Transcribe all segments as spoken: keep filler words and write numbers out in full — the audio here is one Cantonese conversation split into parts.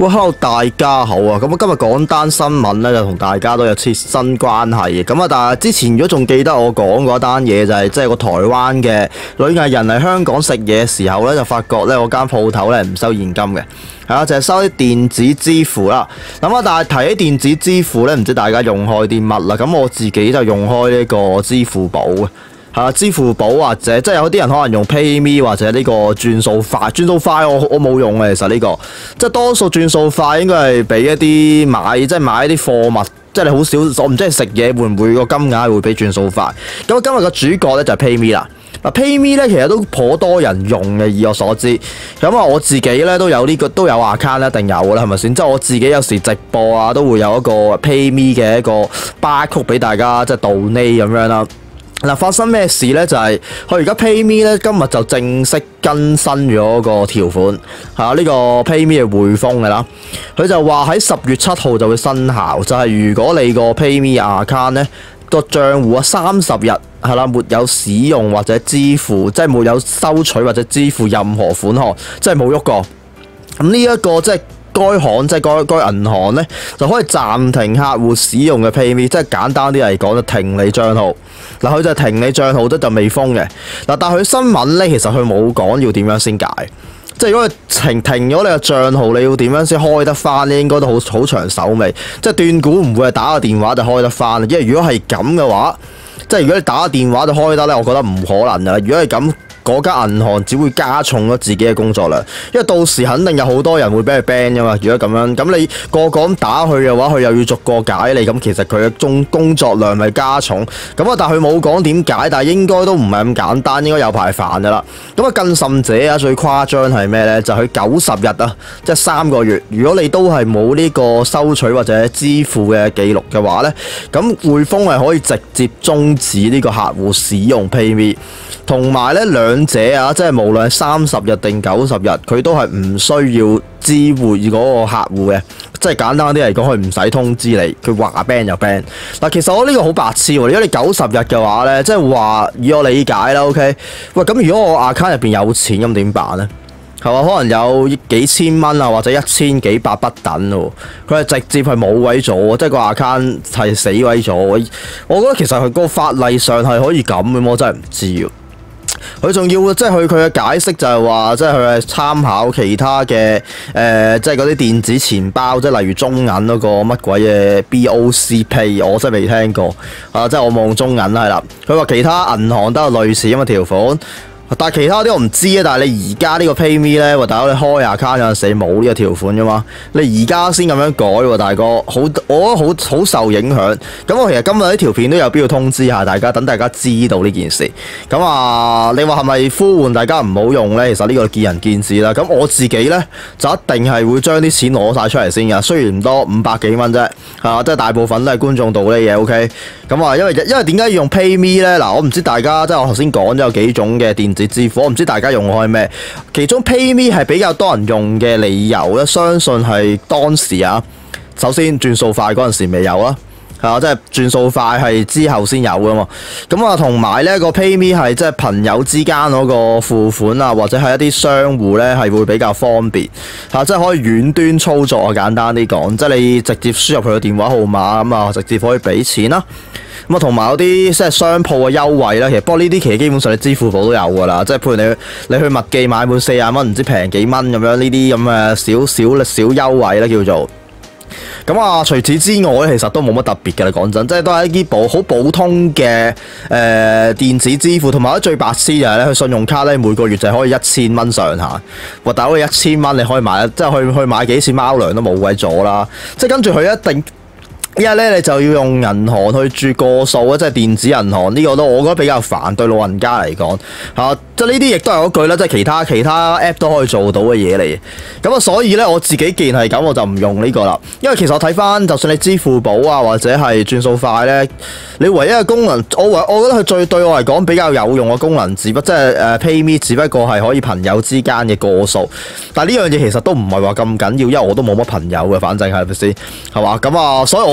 喂，hello，大家好啊！咁我今日講單新聞咧，就同大家都有切身關係嘅。咁啊，但係之前如果仲記得我講嗰單嘢，就係即係個台灣嘅女藝人嚟香港食嘢嘅時候咧，就發覺咧我間鋪頭咧唔收現金嘅，係啊，就係收啲電子支付啦。咁啊，但係提起電子支付咧，唔知大家用開啲乜啦？咁我自己就用開呢個支付寶嘅。係啊，支付寶或者即係有啲人可能用 PayMe 或者呢個轉數快，轉數快我我冇用嘅，其實呢個即係多數轉數快應該係俾一啲買即係買一啲貨物，即係你好少，我唔知係食嘢會唔會個金額會俾轉數快。咁今日個主角咧就係 PayMe 啦。嗱 PayMe 咧其實都頗多人用嘅，以我所知。咁啊我自己咧都有呢個都有 account 一定有㗎啦，係咪先？即係我自己有時直播啊都會有一個 PayMe 嘅一個 barcode 俾大家即係 donate 咁樣啦。嗱，發生咩事咧？就係佢而家 PayMe 咧，今日就正式更新咗個條款嚇，呢、這個 PayMe 係匯豐嘅啦。佢就話喺十月七號就會生效，就係、是、如果你個 PayMe account 咧個賬戶啊三十日係啦，沒有使用或者支付，即係沒有收取或者支付任何款項，即係冇喐過。咁呢一個即係。該行即係該該銀行咧，就可以暫停客戶使用嘅 PayMe，即係簡單啲嚟講就停你帳號。嗱，佢就停你帳號，都就未封嘅。嗱，但係佢新聞咧，其實佢冇講要點樣先解。即係如果佢停停咗你個帳號，你要點樣先開得翻咧？應該都好好長手尾。即係斷估唔會係打個電話就開得翻。因為如果係咁嘅話，即係如果你打個電話就開得咧，我覺得唔可能㗎。如果係咁，嗰間銀行只會加重咗自己嘅工作量，因為到時肯定有好多人會俾佢 ban 㗎嘛。如果咁樣，咁你個個咁打佢嘅話，佢又要逐個解你，咁其實佢嘅工工作量咪加重。咁啊，但係佢冇講點解，但係應該都唔係咁簡單，應該有排煩㗎啦。咁啊，更甚者啊，最誇張係咩咧？就係佢九十日啊，即係三個月。如果你都係冇呢個收取或者支付嘅記錄嘅話咧，咁匯豐係可以直接終止呢個客戶使用 PayMe，同埋咧兩。兩者啊，即係無論係三十日定九十日，佢都係唔需要知會嗰個客戶嘅，即係簡單啲嚟講，佢唔使通知你，佢話 ban 就 ban。嗱，其實我呢個好白痴喎，如果你九十日嘅話咧，即係話以我理解啦 ，OK， 喂，咁如果我 account 入邊有錢咁點辦咧？係嘛，可能有幾千蚊啊，或者一千幾百不等咯，佢係直接係冇位咗，即係個 account 係死位咗。我覺得其實佢個法例上係可以咁嘅，我真係唔知喎。佢仲要即係佢佢嘅解釋就係話，即係佢係參考其他嘅誒、呃，即係嗰啲電子錢包，即係例如中銀嗰個乜鬼嘢 B O C Pay， 我真係未聽過啊！即係我望中銀係啦，佢話其他銀行都有類似咁嘅條款。但係其他啲我唔知啊，但係你而家呢個 PayMe 咧，大佬你開 account 有陣時冇呢個條款噶嘛？你而家先咁樣改喎，大哥，好，我覺得好好受影響。咁我其實今日呢條片都有必要通知下大家，等大家知道呢件事。咁啊，你話係咪呼喚大家唔好用咧？其實呢個見仁見智啦。咁我自己咧就一定係會將啲錢攞晒出嚟先㗎，雖然唔多，五百幾蚊啫，係嘛？即係大部分都係觀眾道呢嘢 OK。咁啊，因為因為點解要用 PayMe 咧？嗱，我唔知大家即係我頭先講咗有幾種嘅電子支付，我唔知大家用開咩，其中 PayMe 係比較多人用嘅理由咧，相信係當時啊，首先轉數快嗰陣時未有啦，係啊，即係轉數快係之後先有噶嘛。咁啊，同埋呢個 PayMe 係即係朋友之間嗰個付款啊，或者係一啲商戶咧係會比較方便嚇，即係可以遠端操作啊。簡單啲講，即係你直接輸入佢個電話號碼咁啊，直接可以俾錢啦。咁啊，同埋有啲即係商鋪嘅優惠啦，其實不過呢啲其實基本上你支付寶都有㗎啦，即係譬如你你去麥記買滿四十蚊，唔知平幾蚊咁樣，呢啲咁嘅少少小優惠啦叫做。咁啊，除此之外咧，其實都冇乜特別嘅啦。講真，即係都係一啲普好普通嘅誒、呃、電子支付，同埋咧最白痴就係咧，佢信用卡咧每個月就係可以一千蚊上限。哇！大佬一千蚊你可以買，即係去去買幾次貓糧都冇鬼咗啦。即係跟住佢一定。因為咧，你就要用銀行去注個數啊，即係電子銀行呢個都我覺得比較煩，對老人家嚟講嚇，即係呢啲亦都係嗰句啦，即係其他其他 app 都可以做到嘅嘢嚟。咁啊，所以咧我自己既然係咁，我就唔用呢個啦。因為其實我睇翻，就算你支付寶啊或者係轉數快咧，你唯一嘅功能，我唯我覺得佢最對我嚟講比較有用嘅功能，只不即係誒 PayMe，只不過係可以朋友之間嘅個數。但係呢樣嘢其實都唔係話咁緊要，因為我都冇乜朋友嘅，反正係咪先係嘛？咁啊，所以我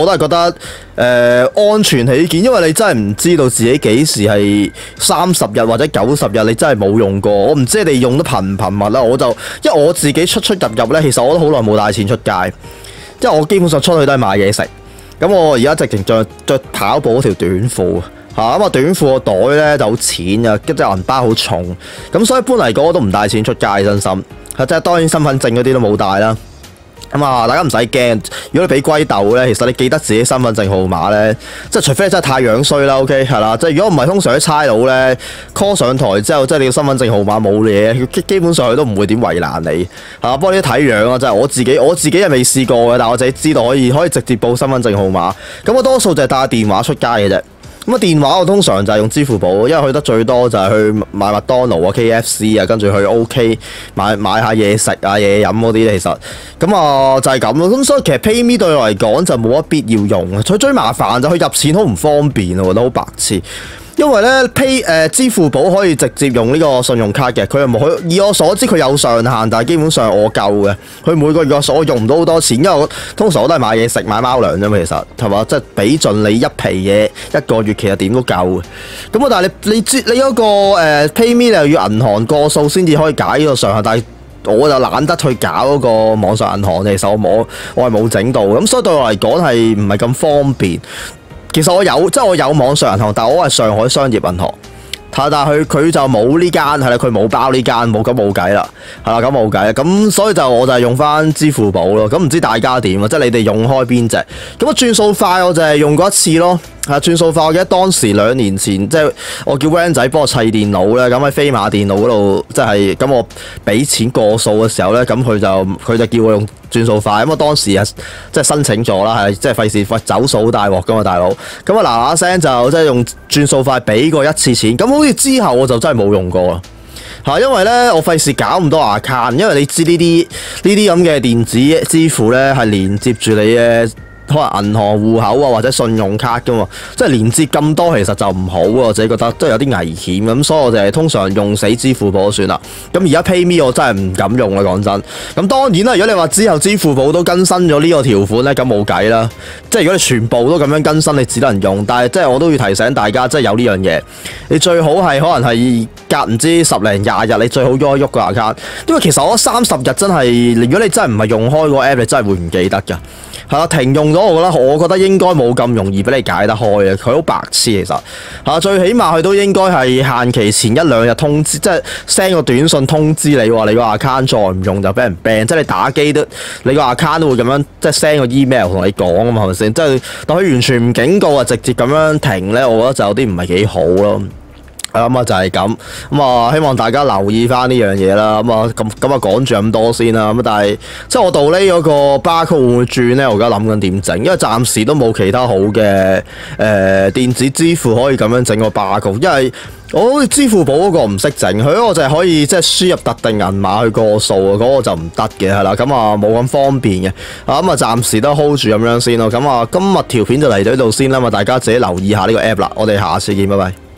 都係覺得誒、呃、安全起見，因為你真係唔知道自己幾時係三十日或者九十日，你真係冇用過。我唔知你用得頻唔頻密啦，我就因為我自己出出入入咧，其實我都好耐冇帶錢出街，即係我基本上出去都係買嘢食。咁我而家直情着着跑步嗰條短褲。嚇咁啊！短褲個袋咧就好淺啊，跟住銀包好重，咁所以一般嚟講我都唔帶錢出街，真心係即係當然身份證嗰啲都冇帶啦。咁啊，大家唔使驚。如果你俾龜竇咧，其實你記得自己身份證號碼咧，即係除非你真係太樣衰啦。OK 係啦，即係如果唔係，通常啲差佬咧 call 上台之後，即係你個身份證號碼冇嘢，基基本上佢都唔會點為難你嚇。不過呢啲睇樣啊，真係我自己我自己係未試過嘅，但係我自己知道可以可以直接報身份證號碼。咁我多數就係帶電話出街嘅啫。咁啊電話我通常就係用支付寶，因為去得最多就係去買麥當勞啊、K F C 啊，跟住去 OK 買買下嘢食啊、嘢飲嗰啲其實，咁啊就係咁咯。咁所以其實 PayMe 對我嚟講就冇乜必要用啊。佢最麻煩就佢入錢好唔方便啊，我覺得好白痴。因為咧 Pay 誒、呃、支付寶可以直接用呢個信用卡嘅，佢又冇佢以我所知佢有上限，但係基本上我夠嘅。佢每個月我所用唔到好多錢，因為我通常我都係買嘢食買貓糧啫嘛，其實係嘛，即係俾盡你一皮嘢一個月，其實點都夠嘅。咁啊，但係你你知你嗰個誒 PayMe 你又要銀行過數先至可以解呢個上限，但係我就懶得去搞嗰個網上銀行，其實我冇我係冇整到，咁所以對我嚟講係唔係咁方便。其實我有，即係我有網上銀行，但係我係上海商業銀行，但係佢佢就冇呢間，係啦，佢冇包呢間，冇咁冇計啦，係啦，咁冇計啦，咁所以就我就係用翻支付寶咯。咁唔知大家點啊？即係你哋用開邊隻？咁啊轉數快我就係用過一次咯。係轉數快，我記得當時兩年前，即係我叫 Van 仔幫我砌電腦咧，咁喺飛馬電腦嗰度，即係咁我俾錢過數嘅時候咧，咁佢就佢就叫我用轉數快，咁我當時啊即係申請咗啦，係即係費事喂走數好大鑊噶嘛，大佬，咁啊嗱嗱聲就即係用轉數快俾過一次錢，咁好似之後我就真係冇用過啦。嚇，因為咧我費事搞咁多 account，因為你知呢啲呢啲咁嘅電子支付咧係連接住你嘅。可能銀行戶口啊，或者信用卡噶嘛，即係連接咁多，其實就唔好啊！我自己覺得都係有啲危險咁，所以我就係通常用死支付寶算啦。咁而家 PayMe 我真係唔敢用啦，講真。咁當然啦，如果你話之後支付寶都更新咗呢個條款咧，咁冇計啦。即係如果你全部都咁樣更新，你只能用。但係即係我都要提醒大家，即係有呢樣嘢，你最好係可能係隔唔知十零廿日，你最好喐一喐個 account。因為其實我三十日真係，如果你真係唔係用開個 app，你真係會唔記得㗎。係啦，停用咗，我覺得我覺得應該冇咁容易俾你解得開嘅，佢好白痴其實嚇，最起碼佢都應該係限期前一兩日通知，即係 send 個短信通知你話你個 account 再唔用就俾人 ban，即係你打機都你個 account 都會咁樣即係 send 個 email 同你講啊嘛，係咪先？即係但佢完全唔警告啊，直接咁樣停咧，我覺得就有啲唔係幾好咯。係咁啊，就係咁咁啊，希望大家留意翻呢樣嘢啦。咁啊，咁咁啊，講住咁多先啦。咁但係即係我度呢嗰個 barcode 會唔會轉咧？我而家諗緊點整，因為暫時都冇其他好嘅誒、呃、電子支付可以咁樣整個 barcode。因為我好似支付寶嗰個唔識整，佢嗰個就係可以即係輸入特定銀碼去過數啊，嗰、嗰個就唔得嘅係啦。咁啊冇咁方便嘅啊，咁啊暫時都 hold 住咁樣先咯。咁啊今日條片就嚟到呢度先啦嘛，大家自己留意下呢個 app 啦。我哋下次見，拜拜。